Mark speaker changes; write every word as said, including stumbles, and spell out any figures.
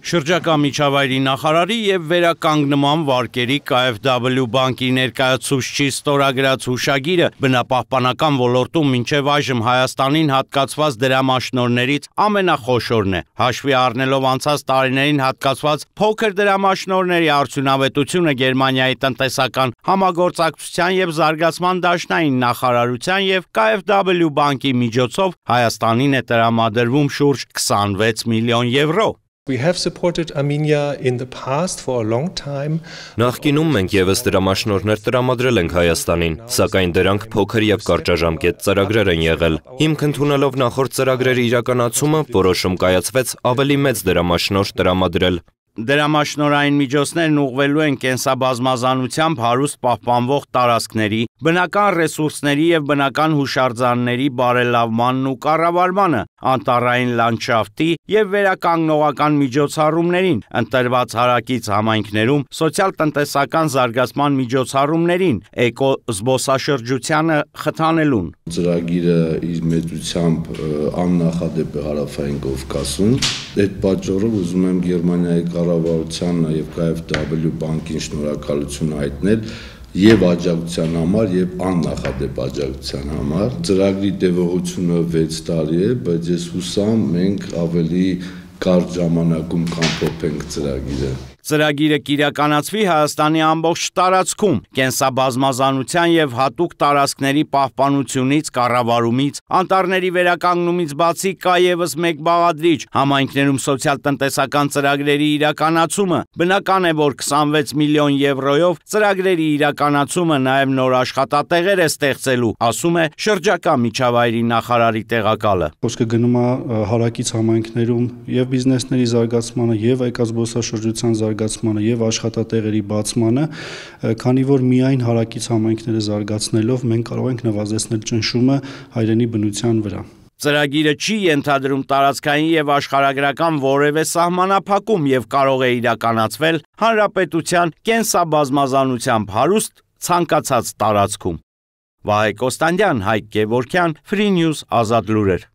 Speaker 1: Շրջակա միջավայրի նախարարի և վերականգնման վարկերի K F W բանկի ներկայացուցչի ստորագրած հուշագիրը բնապահպանական ոլորտում մինչև այժմ Հայաստանին հատկացված դրամաշնորհներից ամենախոշորն է։ Հաշվի առնելով անցած տարիներին հատկացված փոքր դրամաշնորհների արդյունավետությունը Գերմանիայի տնտեսական համագործակցության և զարգացման դաշնային նախարարության և K F W բանկի միջոցով Հայաստանին է տրամադրվում շուրջ քսանվեց միլիոն եվրո։
Speaker 2: We have supported Armenia in the past for a long time.
Speaker 3: Նախկինում մենք եւս դրամաշնորհներ տրամադրել ենք Հայաստանին, սակայն դրանք փոքր եւ կարճաժամկետ ծրագրեր են եղել։ Հիմք ընդունելով նախորդ ծրագրերի իրականացումը, որոշում կայացվեց ավելի մեծ դրամաշնորհ տրամադրել։
Speaker 1: Դրամաշնորհային միջոցներն ուղղվելու են կենսաբազմազանությամբ հարուստ պահպանվող տարածքների, բնական ռեսուրսների և բնական հուշարձանների բարելավմանն ու կառավարմանը, անտառային լանդշաֆտի և վերականգնողական միջոցառումներին, ընտրված հարակից համայնքներում սոցիալ-տնտեսական զարգացման միջոցառումներին, էկո զբոսաշրջությանը խթանելուն։
Speaker 4: Ծրագիրը իր մեծությամբ աննախադեպ է Հարավային Կովկասում։ Այդ պատճառով ուզում եմ Գերմանիայի կառավարությանն և K F W բանկին շնորհակալություն հայտնել և աջակցության համար, և աննախադեպ աջակցության համար։ Ծրագրի տևողությունը վեց տարի է, բայց ես հուսամ մենք ավելի կարճ ժամանակում կամփոփենք ծրագիրը։
Speaker 1: Ծրագիրը կիրականացվի Հայաստանի ամբողջ տարածքում, կենսաբազմազանության և հատուկ տարածքների պահպանությունից, կառավարումից, անտառների վերականգնումից բացի կա ևս մեկ բաղադրիչ՝ համայնքներում սոցիալ-տնտեսական ծրագրերի իրականացումը։ Բնական է, որ քսանվեց միլիոն եվրոյով ծրագրերի իրականացումը նաև նոր աշխատատեղեր է ստեղծելու, ասում է շրջակա միջավայրի նախարարի տեղակալը։
Speaker 5: Խոսքը գնում է հարակից համայնքներում և բիզնեսների զարգացմանը, և այգազբոսաշրջության զարգացմանը և աշխատատեղերի բացմանը, քանի որ միայն հարակից համայնքները զարգացնելով մենք կարող ենք նվազեցնել ճնշումը հայրենի բնության վրա։
Speaker 1: Ծրագիրը չի ենթադրում տարածքային և աշխարհագրական որևէ սահմանափակում և կարող է իրականացվել հանրապետության կենսաբազմազանությամբ հարուստ ցանկացած տարածքում։ Վահե Կոստանդյան, Հայկ Գևորգյան, Freenews, Ազատ լուրեր։